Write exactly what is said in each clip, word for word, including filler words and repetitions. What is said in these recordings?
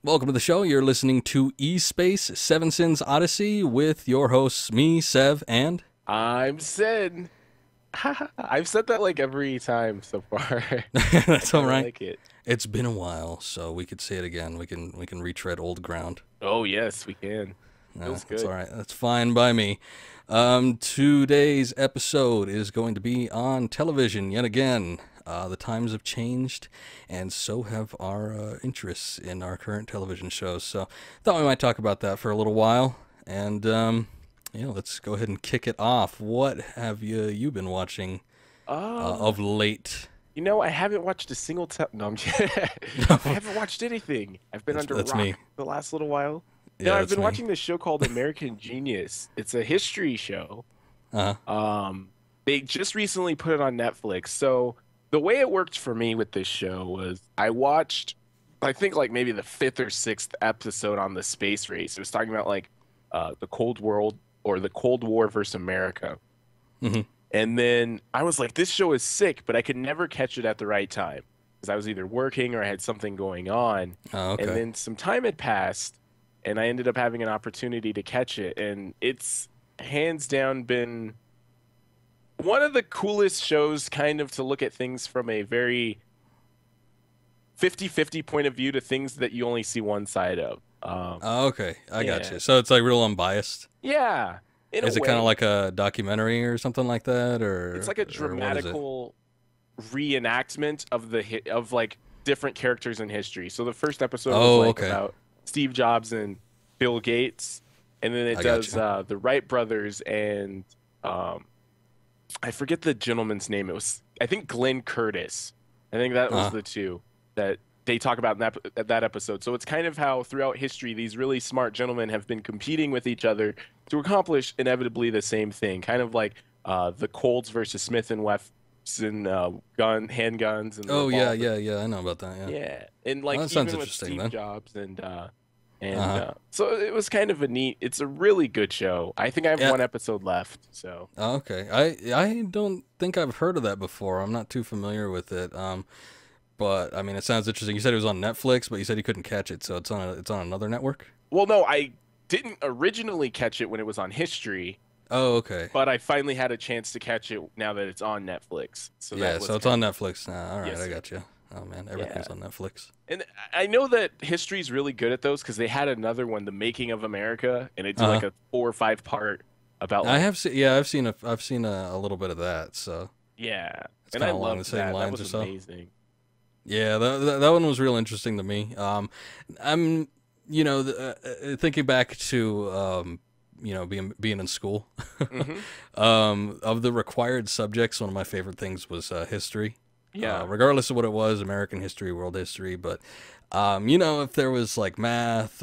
Welcome to the show. You're listening to eSpace, Seven Sins Odyssey with your hosts, me, Sev, and... I'm Sid. I've said that like every time so far. I That's all kind of right. like it. It's been a while, so we could say it again. We can we can retread old ground. Oh, yes, we can. Uh, Feels that's all good. right. That's fine by me. Um, today's episode is going to be on television yet again. Uh, the times have changed, and so have our uh, interests in our current television shows. So, thought we might talk about that for a little while. And um, yeah, let's go ahead and kick it off. What have you you been watching uh, Um, of late? you know, I haven't watched a single te No, I'm kidding. I haven't watched anything. I've been that's under a that's me. rock the last little while. No, Yeah, I've that's been me. watching this show called American Genius. It's a history show. Uh, Um, they just recently put it on Netflix. So the way it worked for me with this show was I watched, I think like maybe the fifth or sixth episode on the space race. It was talking about like uh, the Cold World or the Cold War versus America. hmm And then I was like, this show is sick, but I could never catch it at the right time because I was either working or I had something going on. Oh, And okay. then some time had passed, and I ended up having an opportunity to catch it. And it's hands down been one of the coolest shows, kind of to look at things from a very fifty-fifty point of view to things that you only see one side of. Um, Oh, okay. I got yeah. you. So it's like real unbiased. Yeah, in a Is it kind of way. like a documentary or something like that, It's or like a or what is it? dramatical reenactment of the hi- of like different characters in history. So the first episode was Oh, like okay. about Steve Jobs and Bill Gates, and then it I got does you. uh, the Wright brothers and um, I forget the gentleman's name. It was I think Glenn Curtis. I think that was Uh, the two that they talk about in that that episode. So it's kind of how throughout history these really smart gentlemen have been competing with each other to accomplish inevitably the same thing. Kind of like uh, the Colts versus Smith and Wesson uh, gun handguns and oh yeah, revolvers. yeah, yeah. I know about that. Yeah. Yeah, and Well, like that sounds even with interesting Steve then. Jobs and uh, and Uh huh. uh, so it was kind of a neat. It's a really good show. I think I have Yeah. one episode left. So. Oh, okay. I I don't think I've heard of that before. I'm not too familiar with it. Um, but I mean, it sounds interesting. You said it was on Netflix, but you said you couldn't catch it, so it's on a, it's on another network. Well, no, I didn't originally catch it when it was on History, Oh, okay. but I finally had a chance to catch it now that it's on Netflix. So Yeah. that So was it's kind on of Netflix now. All right, yes, I sir. got you. Oh man, Yeah. everything's on Netflix. And I know that History's really good at those because they had another one, The Making of America, and it did Uh huh. like a four or five part about I like have seen. Yeah, I've seen a I've seen a, a little bit of that. So yeah. it's And kind I of along the loved same that. That lines was or so. amazing. Yeah, that, that that one was real interesting to me. Um, I'm, you know, the, uh, uh, thinking back to, um, you know, being being in school. Hmm. um, of the required subjects, one of my favorite things was uh, history. Uh, Yeah. regardless of what it was, American history, world history, but um, you know, if there was like math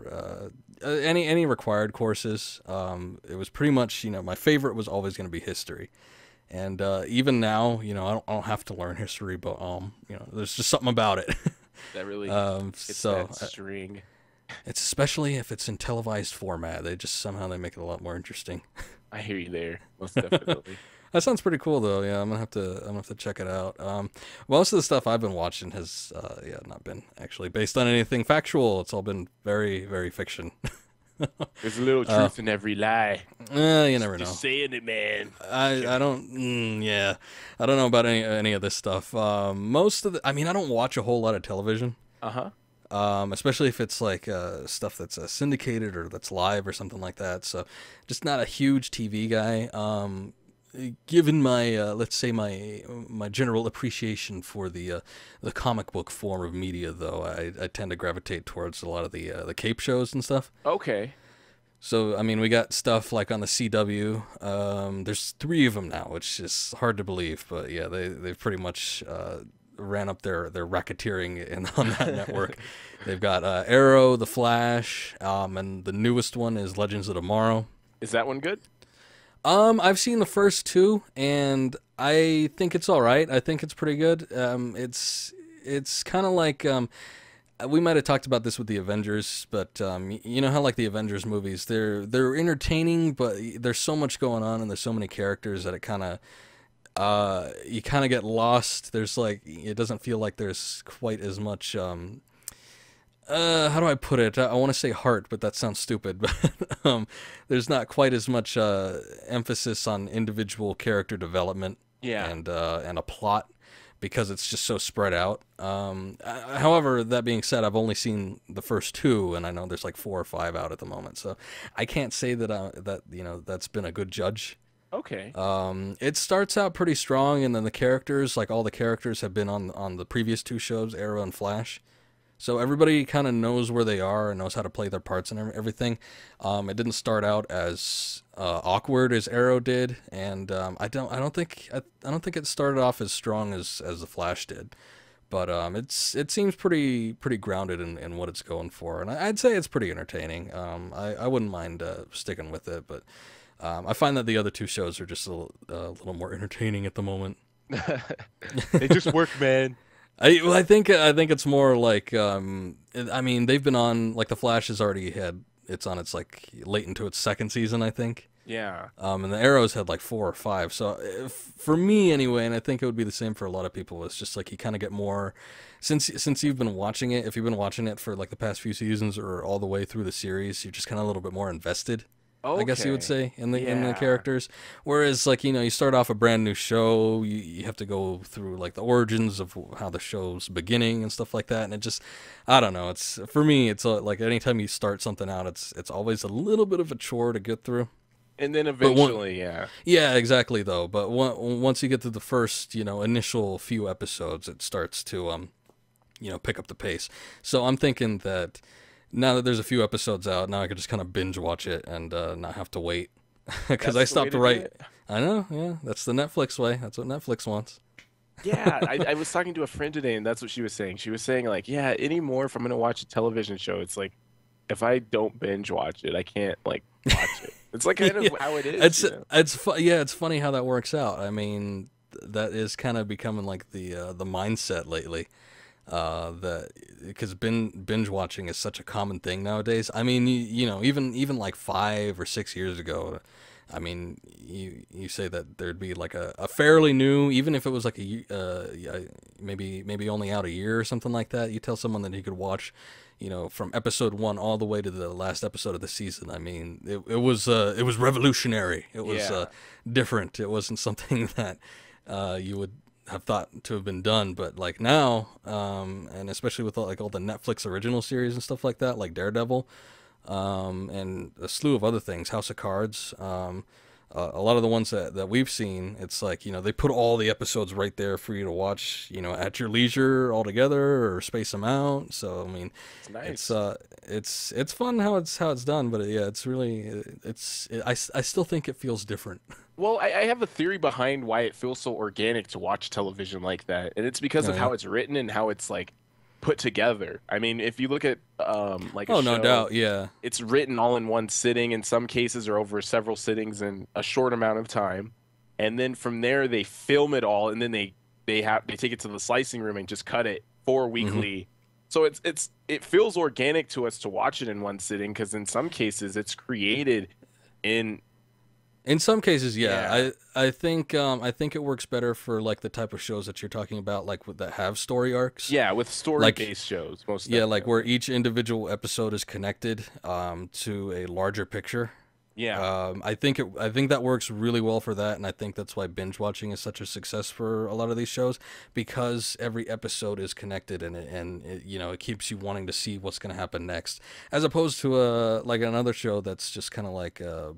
or uh, uh, any any required courses, um, it was pretty much, you know, my favorite was always going to be history. And uh, even now, you know, I don't, I don't have to learn history, but um, you know, there's just something about it. That really um, gets so that uh, string. it's especially if it's in televised format, they just somehow they make it a lot more interesting. I hear you there, most definitely. That sounds pretty cool, though. Yeah, I'm gonna have to I'm gonna have to check it out. Um, most of the stuff I've been watching has uh, yeah not been actually based on anything factual. It's all been very very fiction. There's a little uh, truth in every lie. eh, you Just, never know. just saying it, man. I I don't mm, yeah I don't know about any any of this stuff. Um, most of the I mean I don't watch a whole lot of television. Uh-huh. Um, especially if it's like uh, stuff that's uh, syndicated or that's live or something like that. So, just not a huge T V guy. Um, given my uh, let's say my my general appreciation for the uh, the comic book form of media, though, I, I tend to gravitate towards a lot of the uh, the cape shows and stuff. Okay. So, I mean, we got stuff like on the C W. Um, there's three of them now, which is hard to believe, but yeah, they they've pretty much uh, ran up their their racketeering in on that network. They've got uh, Arrow, The Flash, um, and the newest one is Legends of Tomorrow. Is that one good? Um, I've seen the first two, and I think it's all right. I think it's pretty good. Um, it's it's kind of like um, we might have talked about this with the Avengers, but um, y- you know how like the Avengers movies, they're they're entertaining, but there's so much going on and there's so many characters that it kind of uh, you kind of get lost. There's like it doesn't feel like there's quite as much um, uh, how do I put it? I, I want to say heart, but that sounds stupid. But um, there's not quite as much uh, emphasis on individual character development Yeah. and uh, and a plot because it's just so spread out. Um, uh, however, that being said, I've only seen the first two, and I know there's like four or five out at the moment, so I can't say that uh, that you know that's been a good judge. Okay. Um, it starts out pretty strong, and then the characters, like all the characters, have been on on the previous two shows, Arrow and Flash. So everybody kind of knows where they are and knows how to play their parts and everything. Um, it didn't start out as uh, awkward as Arrow did, and um, I don't I don't think I, I don't think it started off as strong as, as the Flash did. But um, it's it seems pretty pretty grounded in, in what it's going for, and I, I'd say it's pretty entertaining. Um, I I wouldn't mind uh, sticking with it, but um, I find that the other two shows are just a little, uh, little more entertaining at the moment. They just work, man. I well, I think I think it's more like um, I mean they've been on like the Flash has already had it's on its like late into its second season I think. Yeah. Um, and the Arrows had like four or five. So if, for me anyway, and I think it would be the same for a lot of people, it's just like you kind of get more since since you've been watching it. If you've been watching it for like the past few seasons or all the way through the series, you're just kind of a little bit more invested. Okay. I guess you would say in the in the Yeah. characters. Whereas like you know you start off a brand new show, you, you have to go through like the origins of how the show's beginning and stuff like that, and it just I don't know. It's for me, it's uh, like anytime you start something out, it's it's always a little bit of a chore to get through. And then But one- eventually, yeah. Yeah, exactly though. But one, once you get to the first you know initial few episodes, it starts to um you know pick up the pace. So I'm thinking that. Now that there's a few episodes out, now I could just kind of binge watch it and uh, not have to wait. Because I That's the way stopped to do right. it. I know, yeah. That's the Netflix way. That's what Netflix wants. Yeah, I, I was talking to a friend today, and that's what she was saying. She was saying, like, yeah, anymore, if I'm gonna watch a television show, it's like, if I don't binge watch it, I can't like watch it. It's like kind of Yeah. how it is. It's you know? it's fu- yeah, it's funny how that works out. I mean, th- that is kind of becoming like the uh, the mindset lately. Uh, that because bin, binge watching is such a common thing nowadays. I mean, you, you know, even even like five or six years ago, I mean, you you say that there'd be like a, a fairly new, even if it was like a ye- uh, yeah, maybe maybe only out a year or something like that. You tell someone that he could watch, you know, from episode one all the way to the last episode of the season. I mean, it it was uh, it was revolutionary. It was Yeah. uh, different. It wasn't something that uh, you would have thought to have been done, but like now, um, and especially with like all the Netflix original series and stuff like that, like Daredevil, um, and a slew of other things, House of Cards, um, uh, a lot of the ones that, that we've seen, it's like, you know, they put all the episodes right there for you to watch, you know, at your leisure all together or space them out. So, I mean, It's nice. it's, uh, it's, it's fun how it's, how it's done, but yeah, it's really, it's, it, I, I still think it feels different. Well, I, I have a theory behind why it feels so organic to watch television like that, and it's because Oh, of yeah. how it's written and how it's like put together. I mean, if you look at um like a Oh, no show, doubt. Yeah. it's written all in one sitting, in some cases or over several sittings in a short amount of time, and then from there they film it all, and then they they have they take it to the slicing room and just cut it four weekly. So it's it's it feels organic to us to watch it in one sitting, because in some cases it's created in In some cases, yeah. Yeah. I I think um I think it works better for like the type of shows that you're talking about, like with that have story arcs. yeah with story-based shows most Yeah, like definitely. where each individual episode is connected um to a larger picture. Yeah. Um I think it I think that works really well for that, and I think that's why binge watching is such a success for a lot of these shows, because every episode is connected, and it, and it, you know, it keeps you wanting to see what's going to happen next, as opposed to a like another show that's just kind of like uh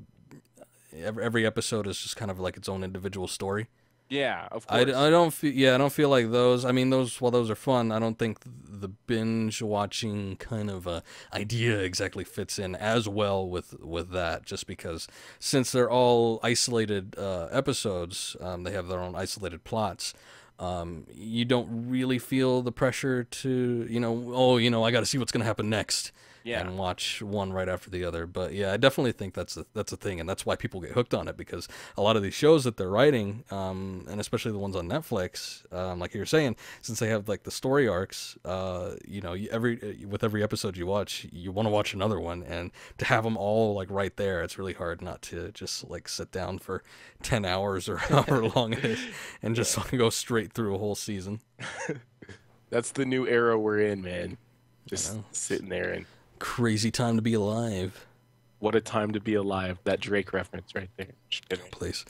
every, every episode is just kind of like its own individual story. Yeah, of I, course. I don't feel yeah I don't feel like those. I mean, those while those are fun, I don't think the binge watching kind of uh, idea exactly fits in as well with with that. Just because since they're all isolated uh, episodes, um, they have their own isolated plots. Um, you don't really feel the pressure to you know oh you know I got to see what's gonna happen next. Yeah. And watch one right after the other. But yeah, I definitely think that's a, that's a thing, and that's why people get hooked on it, because a lot of these shows that they're writing, um, and especially the ones on Netflix, um, like you were saying, since they have like the story arcs, uh, you know, you- every with every episode you watch, you want to watch another one, and to have them all like right there, it's really hard not to just like sit down for ten hours or however long it is, and just go straight through a whole season. That's the new era we're in, man. I just know. sitting there, and Crazy time to be alive. what a time to be alive. That Drake reference right there. Just Oh, kidding. please.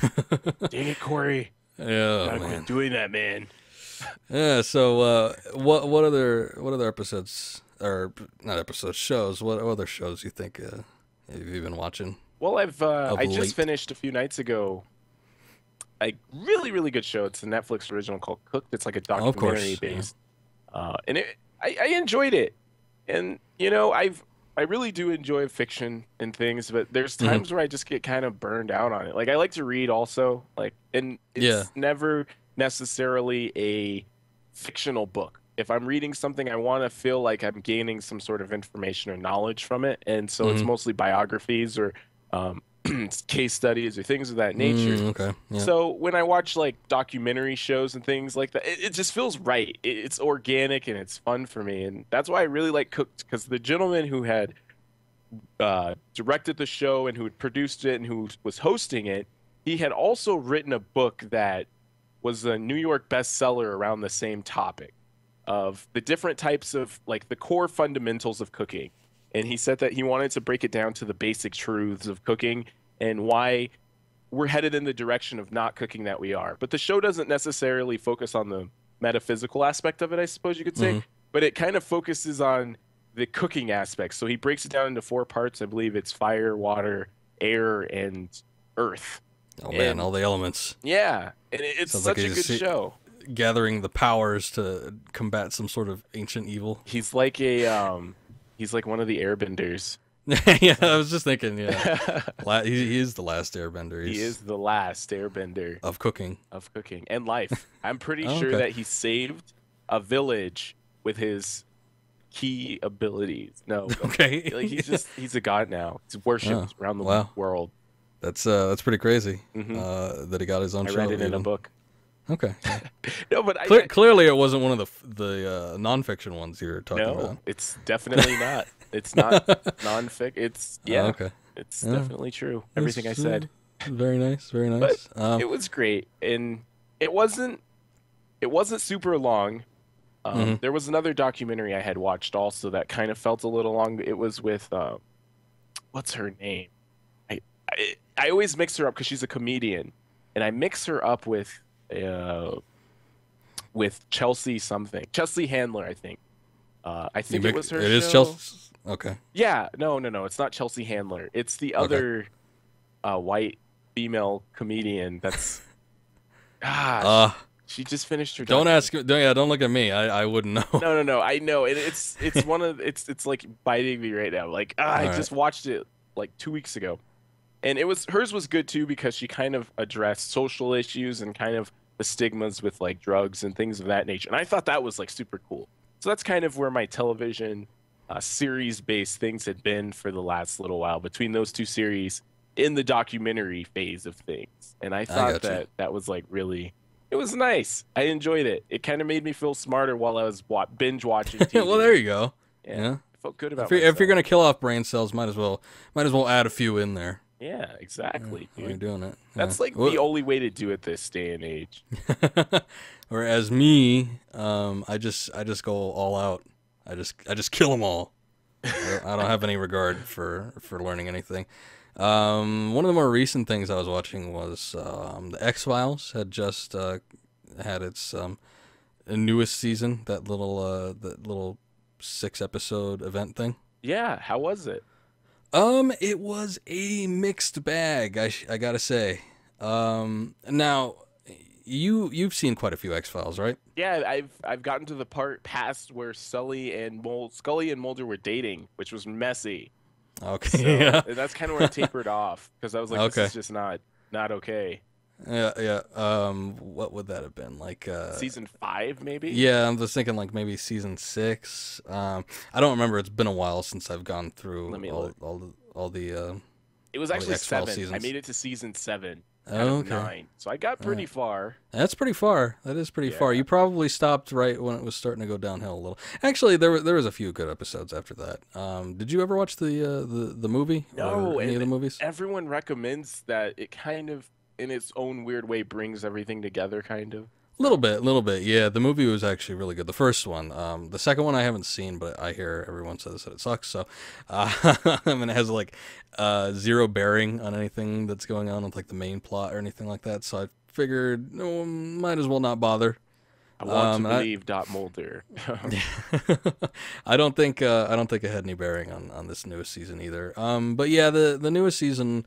Dang it, Corey. Oh Gotta man. quit doing that, man. Yeah. So, uh, what what other what other episodes or not episodes shows? What other shows you think uh, have you been watching Well, I've uh, of I just late? finished a few nights ago a really, really good show. It's a Netflix original called Cooked. It's like a Oh, of documentary course. Yeah. based, uh, and it, I, I enjoyed it. And you know, I've I really do enjoy fiction and things, but there's hmm times where I just get kind of burned out on it. Like I like to read also, like, and Yeah. it's never necessarily a fictional book. If I'm reading something, I want to feel like I'm gaining some sort of information or knowledge from it, and so it's hmm mostly biographies or um, case studies or things of that nature. Mm, okay. Yeah. So when I watch like documentary shows and things like that, it, it just feels right. It, it's organic and it's fun for me, and that's why I really like Cooked, because the gentleman who had uh, directed the show and who had produced it and who was hosting it, he had also written a book that was a New York bestseller around the same topic of the different types of like the core fundamentals of cooking. And he said that he wanted to break it down to the basic truths of cooking and why we're headed in the direction of not cooking that we are. But the show doesn't necessarily focus on the metaphysical aspect of it, I suppose you could say, hmm but it kind of focuses on the cooking aspects. So he breaks it down into four parts. I believe it's fire, water, air, and earth. Oh man, And all the elements. yeah, and it- it's Sounds like such a he's good se- show. gathering the powers to combat some sort of ancient evil. He's like a um he's like one of the airbenders. Yeah, I was just thinking. Yeah, La- he, he is the last Airbender. He's He is the last airbender of cooking. of cooking and life. I'm pretty Oh, sure okay. that he saved a village with his key abilities. No, Okay. like he's just he's a god now. He's worshipped Oh, around the wow. world. That's uh, that's pretty crazy. Mhm. Uh, that he got his own I show. read it in a even. book. Okay. No, but I, Cle- I clearly, it wasn't one of the f- the uh, nonfiction ones you were talking no, about. it's definitely not. It's not nonfic. It's Oh, yeah, okay. it's Yeah. definitely true. Everything I That's, said. uh, very nice. Very But nice. Um, it was great, and it wasn't it wasn't super long. Um, Mhm. There was another documentary I had watched also that kind of felt a little long. It was with uh, what's her name? I, I I always mix her up because she's a comedian, and I mix her up with uh, with Chelsea something, Chelsea Handler, I think. Uh, I you think make- it was her It is show. Chelsea. Okay. Yeah, no, no, no. It's not Chelsea Handler. It's the Okay. other uh, white female comedian. That's gosh. Uh, She just finished her. don't documentary. ask. Don't, yeah, don't look at me. I, I wouldn't know. No, no, no. I know, and it's it's one of it's it's like biting me right now. Like ah, I All right. just watched it like two weeks ago, and it was hers was good too because she kind of addressed social issues and kind of the stigmas with like drugs and things of that nature. And I thought that was like super cool. So that's kind of where my television uh, series based things had been for the last little while between those two series in the documentary phase of things. And I thought gotcha. that that was like really. It was nice. I enjoyed it. It kind of made me feel smarter while I was wa- binge watching T V. Well, there you go. Yeah, Yeah. I felt good about If you're, if myself. you're gonna kill off brain cells, might as well might as well add a few in there. Yeah, exactly, While you're dude. doing it. That's Yeah. like Well- the only way to do it this day and age. Whereas me, um, I just I just go all out. I just I just kill them all. I don't, I don't have any regard for for learning anything. Um, one of the more recent things I was watching was um, the X Files had just uh, had its um, newest season. That little uh, that little six episode event thing. Yeah, how was it? Um, it was a mixed bag. I sh- I gotta say. Um, now you you've seen quite a few X Files, right? Yeah, I've I've gotten to the part past where Sully and Mul- Scully and Mulder were dating, which was messy. Okay. So, Yeah. and that's kind of where I tapered off because I was like, Okay. this is just not not okay. Yeah. Yeah. Um, what would that have been like? Uh, Season five, maybe. yeah, I'm just thinking like maybe season six. Um, I don't remember. It's been a while since I've gone through Let me all look. all the all the. Uh, It was the actually X-Files seven. I seasons. made it to season seven out Oh, of okay. nine, so I got pretty far. That's pretty far. That is pretty far. Yeah. You probably stopped right when it was starting to go downhill a little. Actually, there were there was a few good episodes after that. Um, did you ever watch the uh, the the movie? No, or any of and the movies? Everyone recommends that it kind of, in its own weird way, brings everything together. Kind of. A little bit, a little bit. Yeah, the movie was actually really good. The first one, um, the second one I haven't seen, but I hear everyone says that it sucks. So, uh, I mean, it has like uh, zero bearing on anything that's going on with like the main plot or anything like that. So I figured, no, might as well not bother. I want Um, to and I, believe Dot Mulder. I don't think uh, I don't think it had any bearing on, on this newest season either. Um, but yeah, the the newest season,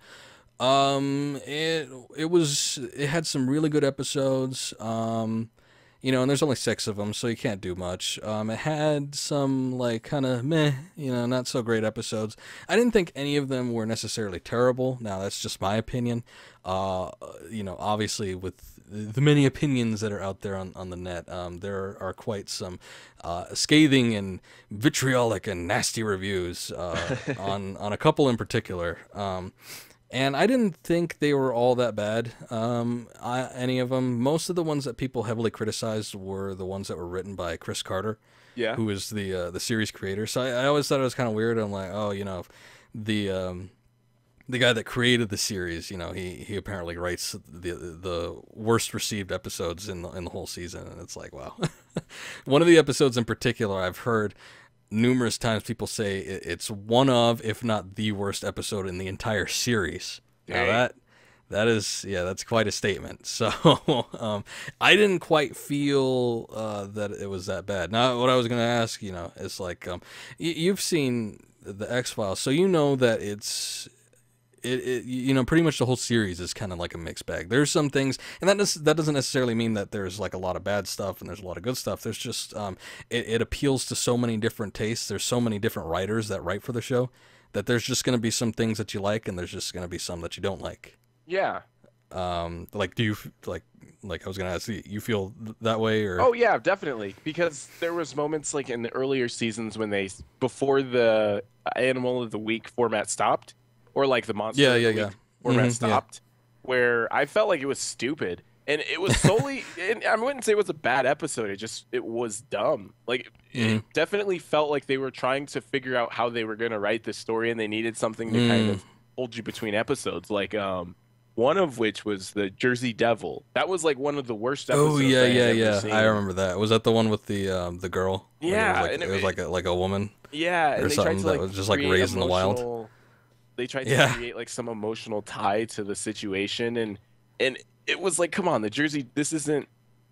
um, it it was it had some really good episodes. Um, you know, and there's only six of them, so you can't do much. Um, it had some like kind of meh, you know, not so great episodes. I didn't think any of them were necessarily terrible. Now that's just my opinion. Uh, you know, obviously with the many opinions that are out there on, on the net, um, there are quite some uh, scathing and vitriolic and nasty reviews uh, on on a couple in particular. Um, and I didn't think they were all that bad, um, I, any of them. Most of the ones that people heavily criticized were the ones that were written by Chris Carter, Yeah. who is the uh, the series creator. So I, I always thought it was kind of weird. I'm like, oh, you know, the um, the guy that created the series, you know, he, he apparently writes the the worst received episodes in the in the whole season, and it's like, wow. One of the episodes in particular, I've heard numerous times people say it's one of, if not the worst episode in the entire series. Now Dang. that that is, yeah, that's quite a statement. So um, I didn't quite feel uh, that it was that bad. Now, what I was going to ask, you know, is like, um, y- you've seen the X-Files, so you know that it's it, it you know, pretty much the whole series is kind of like a mixed bag. There's some things, and that does, that doesn't necessarily mean that there's like a lot of bad stuff and there's a lot of good stuff. There's just um, it, it appeals to so many different tastes. There's so many different writers that write for the show that there's just going to be some things that you like and there's just going to be some that you don't like. Yeah. Um, like, do you like like I was gonna ask, you you feel that way or? Oh yeah, definitely. Because there was moments like in the earlier seasons when they before the Animal of the Week format stopped, or like the Monster Yeah, of yeah, the yeah. Week format Mhm, yeah. stopped, where I felt like it was stupid, and it was solely. And I wouldn't say it was a bad episode. It just it was dumb. Like Mhm. it definitely felt like they were trying to figure out how they were gonna write this story, and they needed something to kind Mm. of hold you between episodes. Like um. One of which was the Jersey Devil. That was like one of the worst episodes Oh yeah, I had yeah, ever yeah. seen. I remember that. Was that the one with the um, the girl? Like, Yeah, it was like and it, it- was like a, like a woman Yeah, or and they tried something to like that was just like create raised in the wild. emotional- They tried to Yeah. create like some emotional tie to the situation, and and it was like, come on, the Jersey. This isn't.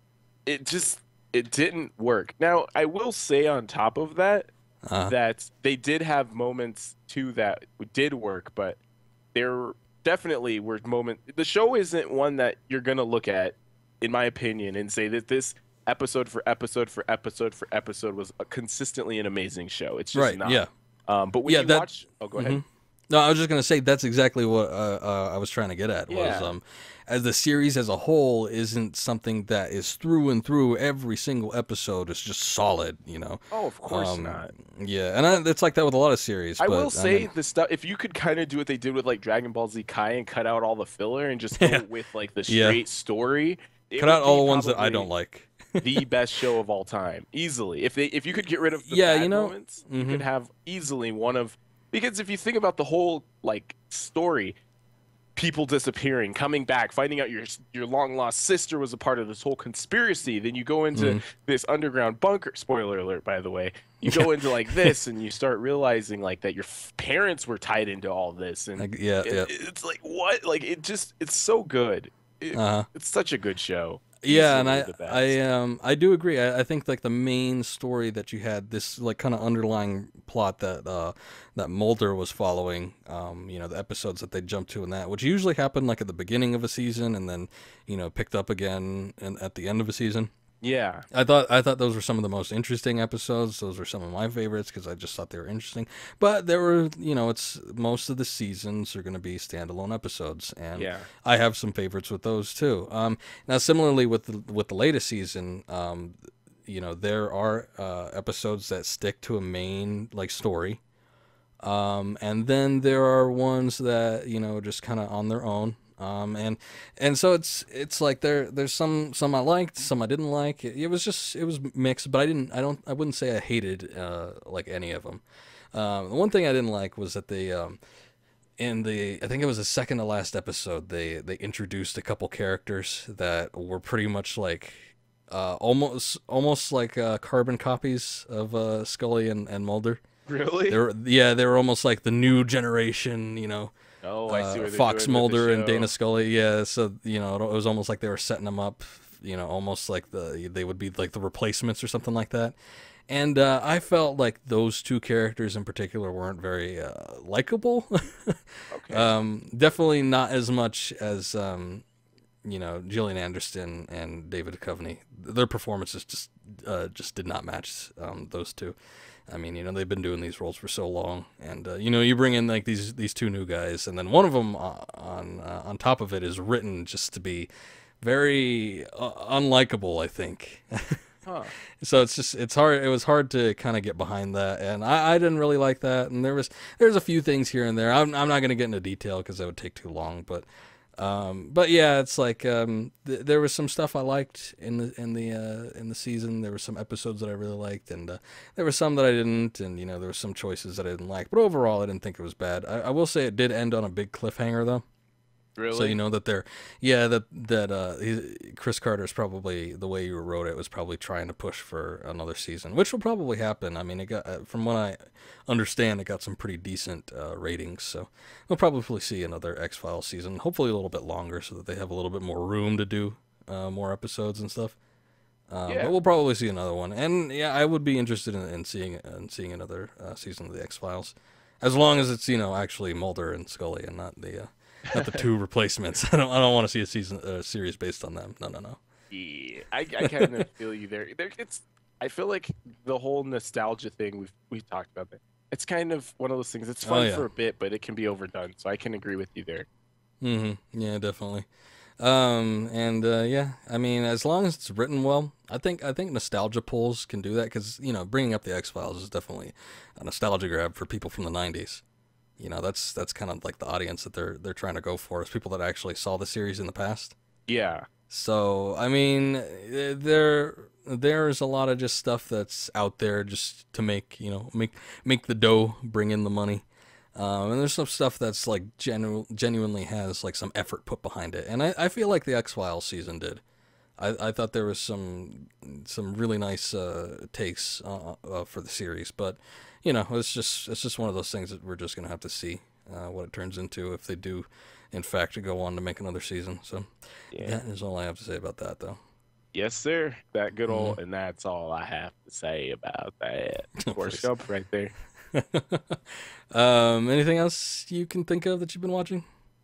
It just it didn't work. Now I will say on top of that Uh, that they did have moments too that did work, but there definitely were moments. The show isn't one that you're gonna look at, in my opinion, and say that this episode for episode for episode for episode was a consistently an amazing show. It's just right. not. Yeah. Um, but when Yeah, you that- watch, oh, go ahead. Mhm. No, I was just gonna say that's exactly what uh, uh, I was trying to get at. Was Yeah. um, as the series as a whole isn't something that is through and through every single episode is just solid. You know. Oh, of course Um, not. Yeah, and I, it's like that with a lot of series. I but, will say mean, the stuff. If you could kind of do what they did with like Dragon Ball Z Kai and cut out all the filler and just go Yeah. with like the Yeah. straight story, it cut would out all be the ones that I probably don't like. the best show of all time, easily. If they if you could get rid of the Yeah, bad you know- moments, you Mhm. could have easily one of because if you think about the whole like story, people disappearing, coming back, finding out your your long lost sister was a part of this whole conspiracy, then you go into Mhm. this underground bunker. Spoiler alert, by the way. You go into like this, and you start realizing like that your f- parents were tied into all this, and Like, yeah, it- yeah. it's like what? Like it just it's so good. It- Uh-huh. It's such a good show. Yeah, and I, Easily the best. I, um, I do agree. I, I think like the main story that you had, this like kind of underlying plot that uh, that Mulder was following. Um, you know, the episodes that they jumped to in that, which usually happen like at the beginning of a season, and then you know picked up again and at the end of a season. Yeah. I thought I thought those were some of the most interesting episodes. Those were some of my favorites because I just thought they were interesting. But there were, you know, it's most of the seasons are going to be standalone episodes, and Yeah. I have some favorites with those too. Um, now, similarly with the with the latest season, um, you know, there are uh, episodes that stick to a main like story, um, and then there are ones that you know just kind of on their own. Um, and and so it's it's like there there's some some I liked, some I didn't like. It, it was just it was mixed, but I didn't I don't I wouldn't say I hated uh, like any of them. Um, the one thing I didn't like was that they um, in the I think it was the second to last episode they they introduced a couple characters that were pretty much like uh, almost almost like uh, carbon copies of uh, Scully and, and Mulder. Really? They were yeah, they were almost like the new generation, you know, Oh, I see uh, what they're Fox doing with the Mulder and Dana show. Scully. Yeah, so you know, it was almost like they were setting them up, you know, almost like the they would be like the replacements or something like that. And uh, I felt like those two characters in particular weren't very uh, likable. Okay. um, definitely not as much as um, you know, Gillian Anderson and David Duchovny. Their performances just uh, just did not match um, those two. I mean, you know, they've been doing these roles for so long, and uh, you know, you bring in like these these two new guys, and then one of them uh, on uh, on top of it is written just to be very uh, unlikable, I think. Huh. So it's just it's hard. It was hard to kind of get behind that, and I, I didn't really like that. And there was there's a few things here and there. I'm I'm not going to get into detail because that would take too long, but. Um, but yeah, it's like um, th- there was some stuff I liked in the in the uh, in the season. There were some episodes that I really liked, and uh, there were some that I didn't. And you know, there were some choices that I didn't like. But overall, I didn't think it was bad. I, I will say it did end on a big cliffhanger, though. So you Really? know that they're, yeah, that that uh, he, Chris Carter's probably the way you wrote it was probably trying to push for another season, which will probably happen. I mean, it got uh, from what I understand, it got some pretty decent uh, ratings, so we'll probably see another X Files season, hopefully a little bit longer, so that they have a little bit more room to do uh, more episodes and stuff. Uh, but Yeah. we'll probably see another one, and yeah, I would be interested in, in seeing in seeing another uh, season of the X Files, as long as it's you know actually Mulder and Scully and not the. Uh, not the two replacements. I don't. I don't want to see a season, a series based on them. No, no, no. Yeah. I, I kind of feel you there. There, it's. I feel like the whole nostalgia thing we've we've talked about that. It's kind of one of those things. It's Oh fun yeah. for a bit, but it can be overdone. So I can agree with you there. Mm-hmm. Yeah, definitely. Um, and uh, yeah, I mean, as long as it's written well, I think I think nostalgia pulls can do that because you know bringing up the X Files is definitely a nostalgia grab for people from the nineties. You know, that's that's kind of like the audience that they're they're trying to go for is people that actually saw the series in the past. Yeah. So I mean, eh, there there's a lot of just stuff that's out there just to make you know make make the dough, bring in the money. Um, and there's some stuff that's like genu- genuinely has like some effort put behind it, and I, I feel like the X Files season did. I, I thought there was some some really nice uh, takes uh, uh, for the series, but you know it's just it's just one of those things that we're just gonna have to see uh, what it turns into if they do, in fact, go on to make another season. So Yeah. that is all I have to say about that, though. Yes, sir. That good Mhm. old, and that's all I have to say about that. Forrest Please. Gump, right there. um, anything else you can think of that you've been watching?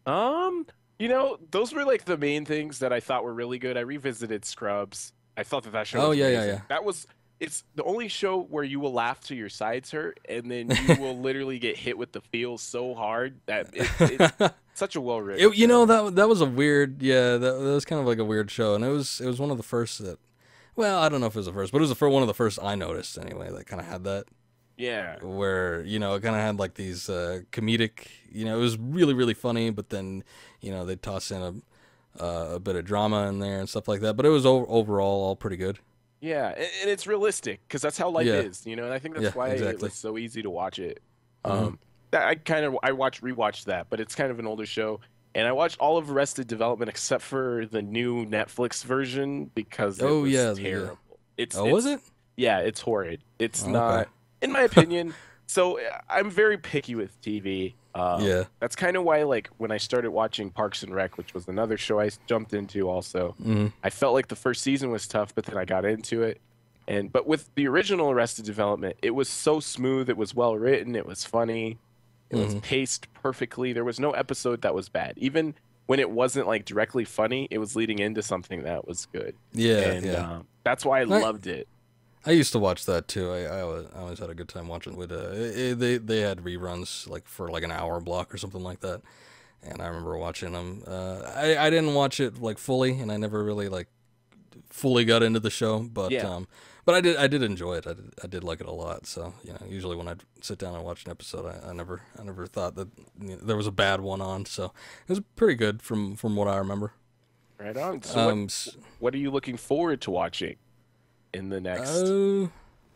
Um, you know, those were like the main things that I thought were really good. I revisited Scrubs. I thought that that show Oh was yeah, yeah, amazing. yeah. That was it's the only show where you will laugh till your sides hurt, and then you will literally get hit with the feels so hard that it, it's such a well written. It, you know that that was a weird, yeah, that, that was kind of like a weird show, and it was it was one of the first that, well, I don't know if it was the first, but it was the first, one of the first I noticed anyway that kind of had that, Yeah. where you know it kind of had like these uh, comedic, you know, it was really really funny, but then you know they'd toss in a uh, a bit of drama in there and stuff like that, but it was o- overall all pretty good. Yeah, and, and it's realistic because that's how life Yeah, is, you know. And I think that's yeah, why it exactly. was so easy to watch it. Hmm. Um, that I kind of I watched rewatched that, but it's kind of an older show, and I watched all of Arrested Development except for the new Netflix version because it Oh was yeah, the, yeah. terrible. It's Oh, was it's it? yeah, it's horrid. It's Oh, okay. not, in my opinion. So uh, I'm very picky with T V. Um, Yeah. that's kind of why, like, when I started watching Parks and Rec, which was another show I s- jumped into, also, Hmm. I felt like the first season was tough, but then I got into it. And but with the original Arrested Development, it was so smooth. It was well written. It was funny. It was Hmm. paced perfectly. There was no episode that was bad. Even when it wasn't like directly funny, it was leading into something that was good. Yeah, And yeah. um, that's why I I- loved it. I used to watch that too. I, I always I always had a good time watching with uh it, it- they they had reruns like for like an hour block or something like that, and I remember watching them. Uh, I I didn't watch it like fully, and I never really like fully got into the show, but Yeah. um but I did I did enjoy it. I did, I did like it a lot. So you know, usually when I sit down and watch an episode, I, I never I never thought that you know, there was a bad one on. So it was pretty good from from what I remember. Right on. So Um, what, s- what are you looking forward to watching in the next? uh,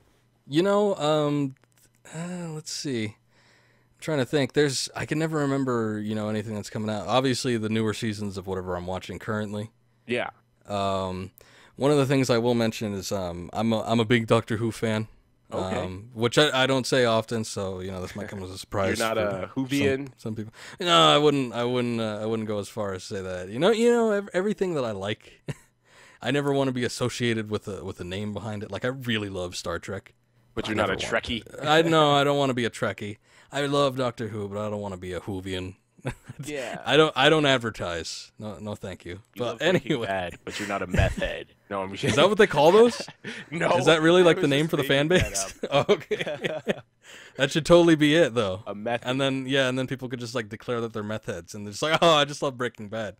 you know, um, uh, let's see. I'm trying to think. There's I can never remember, you know, anything that's coming out. Obviously, the newer seasons of whatever I'm watching currently. Yeah. Um, One of the things I will mention is um, I'm a I'm a big Doctor Who fan. Okay. Um, which I, I don't say often, so you know this might come as a surprise. You're not for a Whovian? Some, some people. No, I wouldn't. I wouldn't. Uh, I wouldn't go as far as say that. You know. You know. Ev- everything that I like, I never want to be associated with a with a name behind it. Like I really love Star Trek, But you're I not a never want Trekkie? to. I know. I don't want to be a Trekkie. I love Doctor Who, but I don't want to be a Whovian. Yeah. I don't. I don't advertise. No. No. Thank you. You But love Breaking anyway, Bad, but you're not a meth head. No, I'm is that what they call those? No. Is that really I like the was name just for the fan making that base? up. Oh, okay. That should totally be it, though. A meth. And then yeah, and then people could just like declare that they're meth heads, and they're just like, oh, I just love Breaking Bad.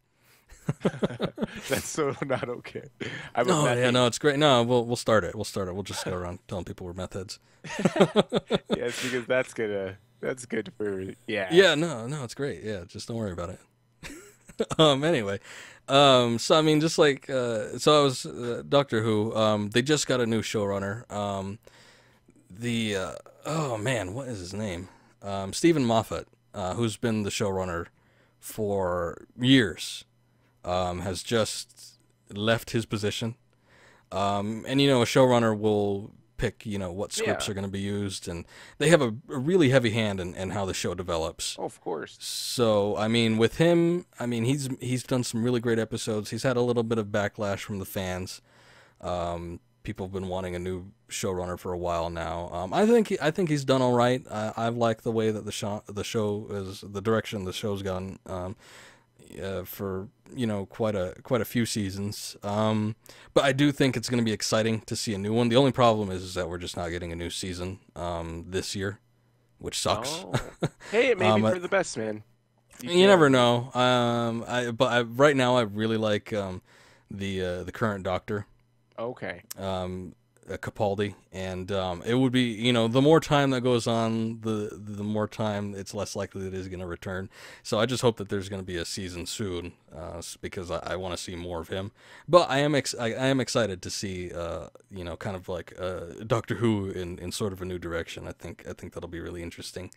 That's so not okay. I'm a No, meth yeah, head. no, it's great. No, we'll we'll start it. We'll start it. We'll just go around telling people we're meth heads. Yes, because that's gonna that's good for yeah. Yeah, no, no, it's great. Yeah, just don't worry about it. um, anyway, um, so I mean, just like uh, so I was uh, Doctor Who. Um, they just got a new showrunner. Um, the uh, oh man, what is his name? Um, Stephen Moffat, uh, who's been the showrunner for years, um, has just left his position. Um, and you know, a showrunner will pick, you know, what scripts Yeah. are going to be used, and they have a, a really heavy hand in, in how the show develops. Oh, of course. So, I mean, with him, I mean, he's he's done some really great episodes. He's had a little bit of backlash from the fans. Um, people have been wanting a new showrunner for a while now. Um, I think he, I think he's done all right. I, I like the way that the show the show is, the direction the show's gone. Um, uh, for you know quite a quite a few seasons. Um, but I do think it's going to be exciting to see a new one. The only problem is, is that we're just not getting a new season um, this year, which sucks. Oh. Hey, it may Um, be I- for the best, man. You can't- never know. Um, I but I, right now I really like um, the uh, the current Doctor, Okay. um, uh, Capaldi, and um, it would be, you know, the more time that goes on, the the more time it's less likely that he's going to return. So I just hope that there's going to be a season soon, uh, s- because I, I want to see more of him. But I am ex- I, I am excited to see, uh, you know, kind of like uh, Doctor Who in, in sort of a new direction. I think I think that'll be really interesting.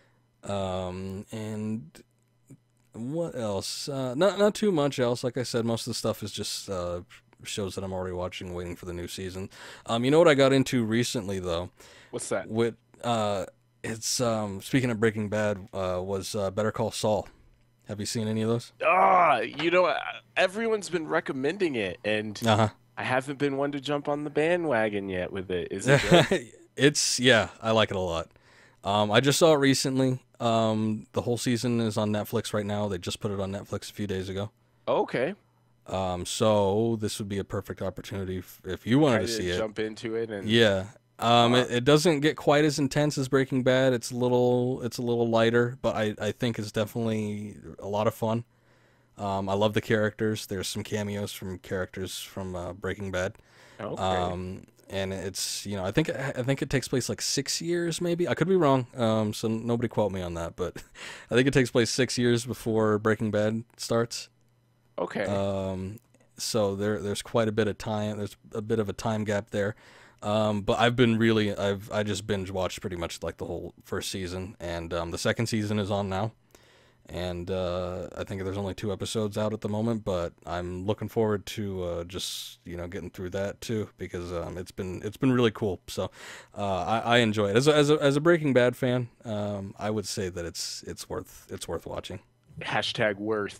Um, and what else? Uh, not not too much else. Like I said, most of the stuff is just uh, shows that I'm already watching, waiting for the new season. Um, you know what I got into recently though? What's that? With uh, it's um, speaking of Breaking Bad, uh, was uh, Better Call Saul. Have you seen any of those? Ah, you know, uh, everyone's been recommending it, and Uh huh. I haven't been one to jump on the bandwagon yet with it. Is it good? It's yeah, I like it a lot. Um, I just saw it recently. Um, the whole season is on Netflix right now. They just put it on Netflix a few days ago. Okay. Um, so this would be a perfect opportunity if, if you wanted Try to see it. jump into it and Yeah. Um, Wow. it, it doesn't get quite as intense as Breaking Bad. It's a little, it's a little lighter, but I, I think it's definitely a lot of fun. Um, I love the characters. There's some cameos from characters from uh, Breaking Bad. okay. Um, and it's, you know, I think I think it takes place like six years, maybe. I could be wrong. Um, so nobody quote me on that, but I think it takes place six years before Breaking Bad starts. okay. Um, so there there's quite a bit of time. There's a bit of a time gap there. Um, but I've been really I've I just binge watched pretty much like the whole first season, and um, the second season is on now. And uh, I think there's only two episodes out at the moment, but I'm looking forward to uh, just you know getting through that too, because um, it's been it's been really cool. So uh, I, I enjoy it as a, as a as a Breaking Bad fan. Um, I would say that it's it's worth it's worth watching. Hashtag worth.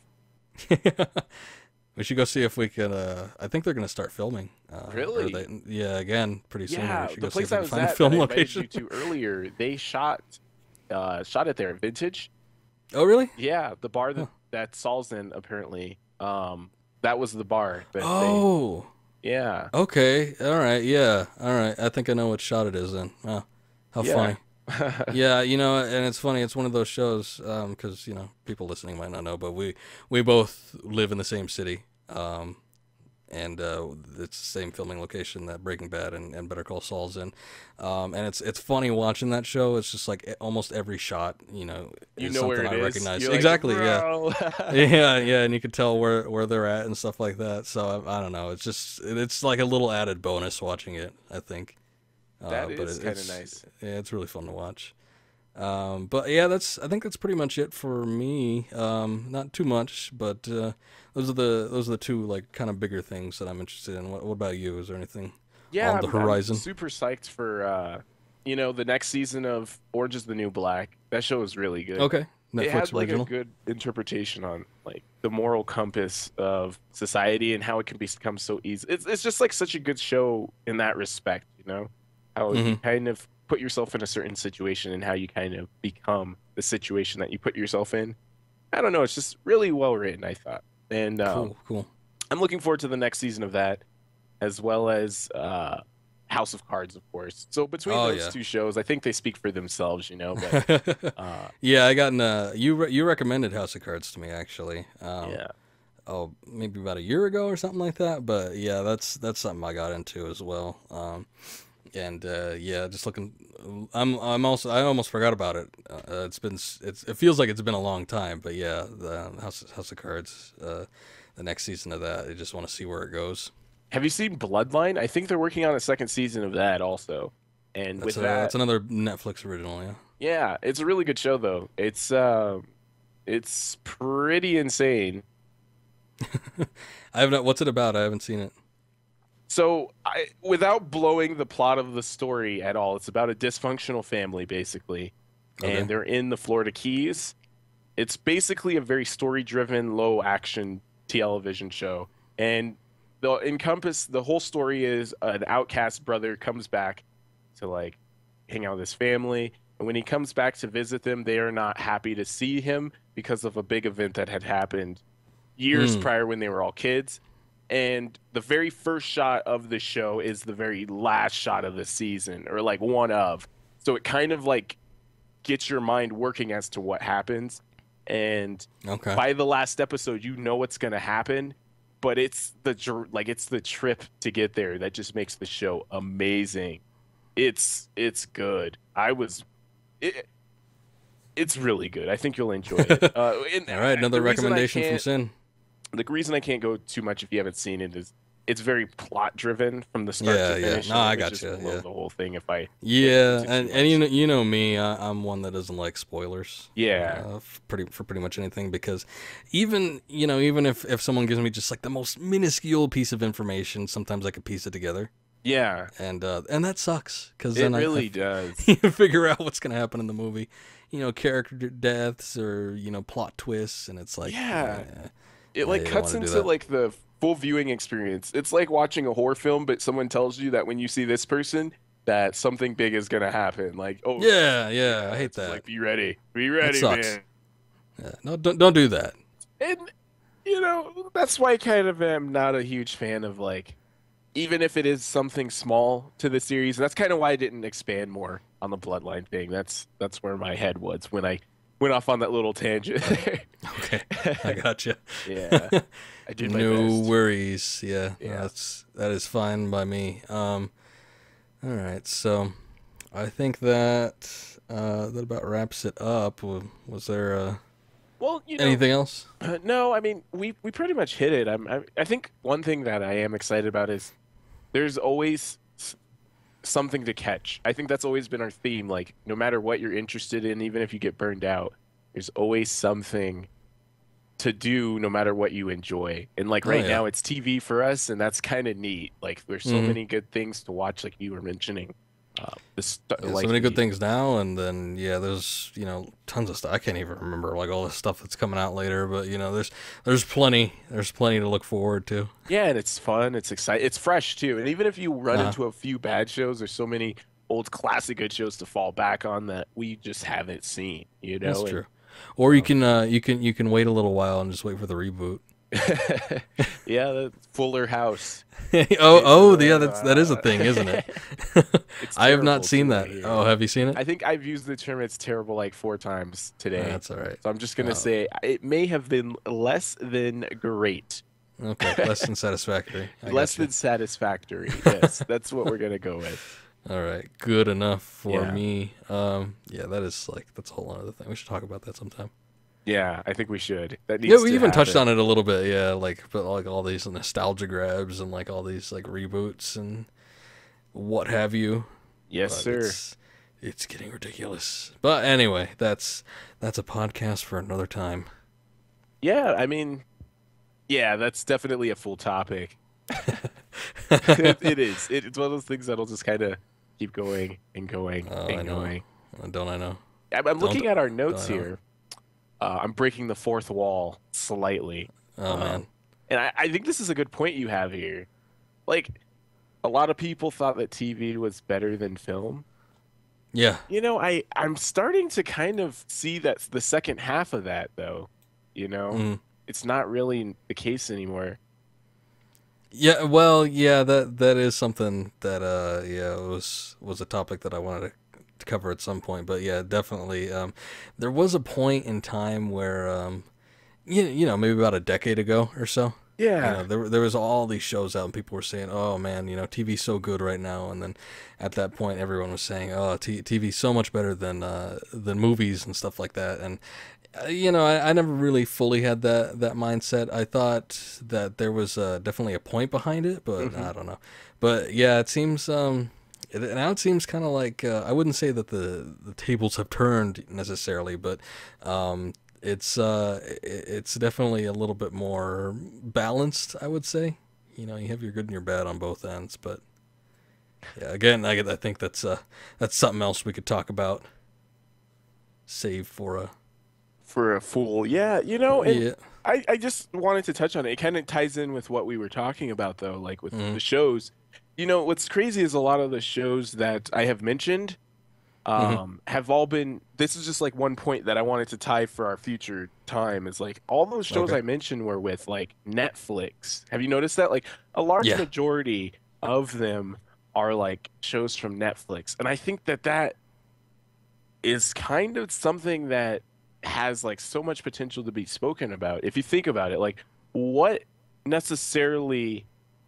We should go see if we can. Uh, I think they're gonna start filming. Uh, or Really? they- yeah, again, pretty soon. Yeah, we should the go see place if we I can was find at a film that I invited location. you to earlier, they shot uh shot it there, Vintage. Oh, really? Yeah, the bar that Huh. that Saul's in apparently. Um, that was the bar that Oh, they. Yeah. okay. All right. Yeah. All right. I think I know what shot it is then. Wow. How Yeah. funny. Yeah, you know, and it's funny. It's one of those shows because you know people listening might not know, but we we both live in the same city, um, and uh, it's the same filming location that Breaking Bad and, and Better Call Saul's in. Um, and it's it's funny watching that show. It's just like e- almost every shot, you know, You is know where something it I is. recognize. You're like, Exactly. yeah. "Bro." Yeah, yeah, and you can tell where where they're at and stuff like that. So I, I don't know. It's just it's like a little added bonus watching it. I think. Uh, That but is it- kinda it's- nice. Yeah, it's really fun to watch. Um, but yeah, that's I think that's pretty much it for me. Um, not too much, but uh, those are the those are the two like kind of bigger things that I'm interested in. What, what about you? Is there anything Yeah, on the I'm I'm horizon? super psyched for uh, you know, the next season of Orange is the New Black. That show is really good. Okay, It Netflix had like a original. good interpretation on like the moral compass of society and how it can become so easy. It's it's just like such a good show in that respect, you know, how you Hmm. kind of put yourself in a certain situation and how you kind of become the situation that you put yourself in. I don't know, it's just really well written, I thought. And um, Cool, cool. I'm looking forward to the next season of that, as well as uh, House of Cards, of course. So between Oh those yeah. two shows, I think they speak for themselves, you know. But uh, Yeah, I got uh you re- you recommended House of Cards to me actually. Um, yeah, oh, maybe about a year ago or something like that. But yeah, that's that's something I got into as well. Um, and uh, yeah, just looking. I'm I'm also I almost forgot about it. Uh, it's been s- it's it feels like it's been a long time. But yeah, the House House of Cards. Uh, the next season of that, I just want to see where it goes. have you seen Bloodline? I think they're working on a second season of that also. And with That's a that, that's another Netflix original. Yeah. yeah, it's a really good show though. It's um, it's pretty insane. I haven't. What's it about? I haven't seen it. So, I, without blowing the plot of the story at all, it's about a dysfunctional family basically, Okay. and they're in the Florida Keys. It's basically a very story-driven, low-action television show, and the encompass the whole story is an outcast brother comes back to like hang out with his family, and when he comes back to visit them, they are not happy to see him because of a big event that had happened years Hmm. prior when they were all kids. And the very first shot of the show is the very last shot of the season, or like one of. So it kind of like gets your mind working as to what happens. And Okay. by the last episode, you know what's going to happen, but it's the dr- like it's the trip to get there that just makes the show amazing. It's it's good. I was it, it's really good. I think you'll enjoy it. Uh, and All right, uh, another the reason I recommendation from can't Sin. the reason I can't go too much if you haven't seen it is it's very plot driven from the start Yeah, to yeah. finish, No, and it I would got just you. blow Yeah, the whole thing if I get yeah. into And too and you much. know, you know me, I, I'm one that doesn't like spoilers. Yeah, Uh, f- pretty for pretty much anything because even you know even if if someone gives me just like the most minuscule piece of information, sometimes I could piece it together, yeah, and uh, and that sucks because it then I, I really f- does. you figure out what's gonna happen in the movie, you know, character deaths or you know plot twists, and it's like Yeah, eh, it I like don't cuts want to do into that. like the full viewing experience. It's like watching a horror film, but someone tells you that when you see this person, that something big is gonna happen. Like, oh, Yeah, yeah. I yeah, hate it's just that. like be ready, be That ready, sucks. man. Yeah. No, don't don't do that. And you know, that's why I kind of am not a huge fan of like, even if it is something small to the series. And that's kind of why I didn't expand more on the Bloodline thing. That's that's where my head was when I went off on that little tangent. Okay, I gotcha. Yeah, I did my No best. worries. Yeah, no, Yeah. that's that is fine by me. Um, all right, so I think that uh, that about wraps it up. Was, was there uh, Well, you know, anything else? uh, no, I mean, we we pretty much hit it. I'm, I, I think one thing that I am excited about is there's always s- something to catch. I think that's always been our theme. Like, no matter what you're interested in, even if you get burned out, there's always something to do no matter what you enjoy. And like Oh right yeah. now it's T V for us, and that's kind of neat. Like there's so Hmm. many good things to watch, like you were mentioning. Uh, the st- Yeah, so like many good the things now, and then yeah, there's you know tons of stuff. I can't even remember like all the stuff that's coming out later, but you know there's there's plenty there's plenty to look forward to. yeah, and it's fun, it's exciting, it's fresh too. And even if you run Uh, into a few bad shows, there's so many old classic good shows to fall back on that we just haven't seen, you that's know. And true. Or you um, can uh, you can you can wait a little while and just wait for the reboot. yeah, the Fuller House. oh, It's, oh, yeah, that's that is a uh, thing, isn't it? it's I have not terrible seen too, I that. hear. Oh, have you seen it? I think I've used the term "it's terrible" like four times today. That's all right. So I'm just gonna Oh, say it may have been less than great, okay, less than satisfactory. I less got you. than satisfactory. Yes, that's what we're gonna go with. All right, good enough for Yeah, me. Um, yeah, that is like that's a whole other thing. We should talk about that sometime. yeah, I think we should. That Yeah, needs we to even touched on happen. it a little bit. Yeah, like but like all these nostalgia grabs and like all these like reboots and what have you. Yes, But sir. it's It's getting ridiculous. But anyway, that's that's a podcast for another time. Yeah, I mean, yeah, that's definitely a full topic. it, it is. It, it's one of those things that'll just kind of keep going and going Oh, and I know. going. Don't I know? I'm, I'm Don't looking at our don't notes I know? here. Uh, I'm breaking the fourth wall slightly. Oh Um, man. and I, I think this is a good point you have here. Like, a lot of people thought that T V was better than film. Yeah. You know, I, I'm starting to kind of see that the second half of that, though. You know, Mm. it's not really the case anymore. Yeah, well, yeah, that that is something that uh yeah, was was a topic that I wanted to, to cover at some point, but yeah, definitely um there was a point in time where um you, you know, maybe about a decade ago or so. You Yeah. know, there there was all these shows out and people were saying, "Oh man, you know, T V's so good right now." And then at that point everyone was saying, "Oh, T- TV's so much better than uh than movies and stuff like that." And uh, you know, I, I never really fully had that that mindset. I thought that there was uh, definitely a point behind it, but hmm I don't know. But yeah, it seems um, it, now it seems kind of like uh, I wouldn't say that the the tables have turned necessarily, but um, it's uh, it, it's definitely a little bit more balanced, I would say. You know, you have your good and your bad on both ends, but yeah, again, I I think that's uh, that's something else we could talk about. Save for a For a fool. Yeah, you know, and yeah. I, I just wanted to touch on it. It kind of ties in with what we were talking about, though, like with Mm-hmm. the shows. You know, what's crazy is a lot of the shows that I have mentioned Mm-hmm. um, have all been. This is just like one point that I wanted to tie for our future time is like all those shows Okay. I mentioned were with like Netflix. Have you noticed that? Like a large Yeah. majority of them are like shows from Netflix. And I think that that is kind of something that has like so much potential to be spoken about. If you think about it, like what necessarily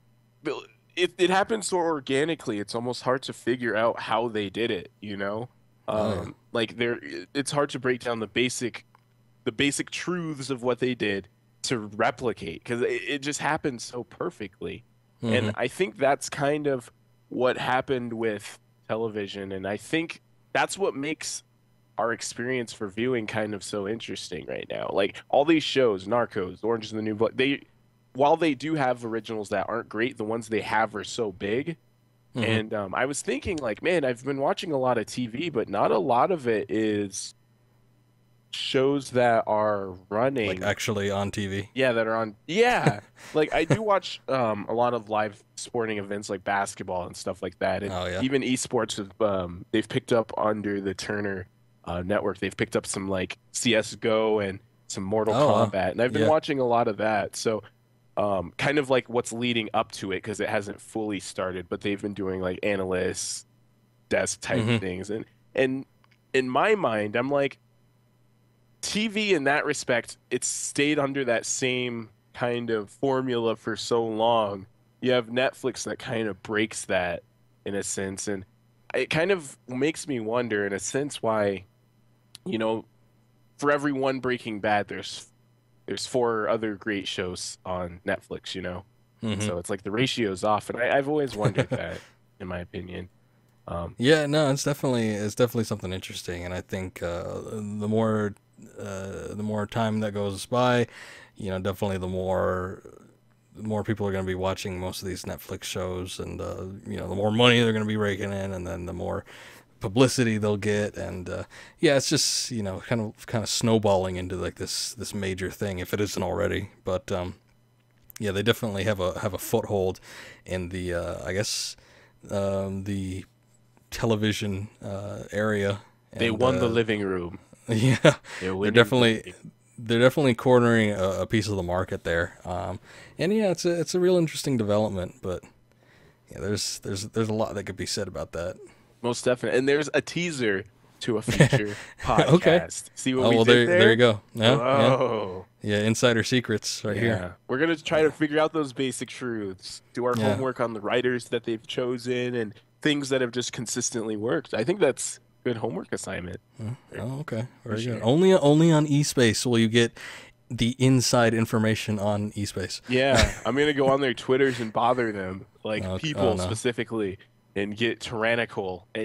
it, it happens so organically, it's almost hard to figure out how they did it, you know? Oh yeah. Um, like there it's hard to break down the basic the basic truths of what they did to replicate because it, it just happened so perfectly. Mm-hmm. And I think that's kind of what happened with television. And I think that's what makes our experience for viewing kind of so interesting right now. Like all these shows, Narcos, Orange is the New Black, they while they do have originals that aren't great, the ones they have are so big. Mm-hmm. And um, I was thinking, like, man, I've been watching a lot of T V, but not a lot of it is shows that are Like running. actually on T V. Yeah, that are on. Yeah, like I do watch um, a lot of live sporting events like basketball and stuff like that, and Oh yeah. even esports. Have, um, they've picked up under the Turner uh, network. They've picked up some like C S G O and some Mortal Oh wow. Kombat, and I've been Yeah. watching a lot of that. So, um, kind of like what's leading up to it because it hasn't fully started, but they've been doing like analysts, desk type Mm-hmm. things, and and in my mind, I'm like T V in that respect, it's stayed under that same kind of formula for so long. You have Netflix that kind of breaks that in a sense, and it kind of makes me wonder, in a sense, why, you know, for every one Breaking Bad, there's there's four other great shows on Netflix, you know, and Mm-hmm. so it's like the ratio's off, and I, I've always wondered that, in my opinion. Um, Yeah, no, it's definitely it's definitely something interesting, and I think uh, the more uh, the more time that goes by, you know, definitely the more the more people are going to be watching most of these Netflix shows, and uh, you know, the more money they're going to be raking in, and then the more publicity they'll get, and uh, yeah, it's just you know kind of kind of snowballing into like this this major thing if it isn't already. But um, yeah, they definitely have a have a foothold in the uh, I guess um, the television uh, area, they and won the uh, living room. yeah, They're they're winning the definitely living. they're definitely cornering a, a piece of the market there. Um, and yeah, it's a it's a real interesting development, but yeah, there's there's there's a lot that could be said about that. Most definitely. And there's a teaser to a future Okay. podcast. See what Oh we well, did there there you there? go. Yeah, yeah, Whoa. yeah. Insider secrets right here. Yeah. We're gonna try to figure out those basic truths, do our Yeah. homework on the writers that they've chosen and things that have just consistently worked. I think that's a good homework assignment. Oh, okay. For Very good. sure. Only only on eSpace will you get the inside information on eSpace. Yeah. I'm gonna go on their Twitters and bother them, like Oh, oh people no. specifically, and get tyrannical and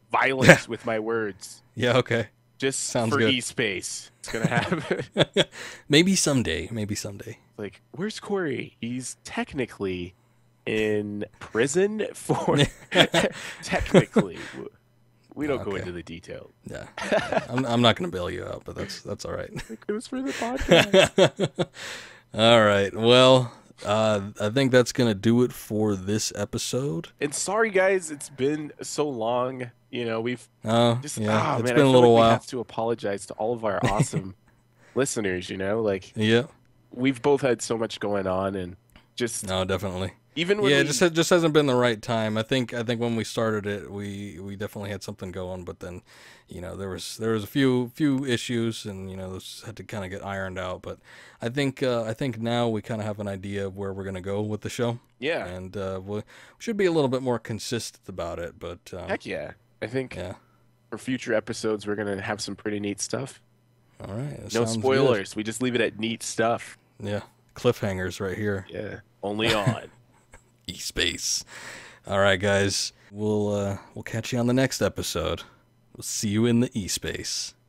violent with my words. Yeah, okay. Just Sounds for good. eSpace. It's gonna happen. Maybe someday. Maybe someday. Like, where's Corey? He's technically in prison for technically. We don't go Okay. into the details. Yeah. I'm, I'm not going to bail you out, but that's that's all right. It goes for the podcast. All right. Well, uh, I think that's going to do it for this episode. And sorry, guys, it's been so long. You know, we've Oh, just yeah. ah, It's man, been I a feel little like we while. have to apologize to all of our awesome listeners. You know, like Yeah. we've both had so much going on, and just No, definitely. even when Yeah, we, it just it just hasn't been the right time. I think I think when we started it, we we definitely had something going, but then, you know, there was there was a few few issues, and you know, those had to kind of get ironed out. But I think uh, I think now we kind of have an idea of where we're gonna go with the show, yeah, and uh, we should be a little bit more consistent about it. But um, heck yeah, I think yeah, for future episodes we're gonna have some pretty neat stuff. all right, that No sounds good. spoilers. We just leave it at neat stuff. Yeah, cliffhangers right here. Yeah, only on eSpace. All right, guys, we'll uh, we'll catch you on the next episode. We'll see you in the eSpace.